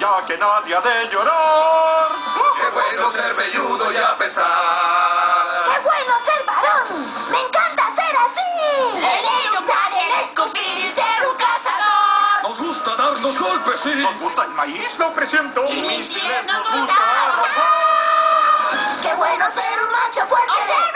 ya que nadie ha de llorar. ¡Qué bueno ser velludo y a pesar! ¡Qué bueno ser varón! ¡Me encanta ser así! Tener un plan, el escupir y ser un cazador. Nos gusta darnos golpes, sí. ¿Nos gusta el maíz? Lo presiento. Y mis pies nos gusta gusta arrojar. ¡Qué bueno ser un macho fuerte!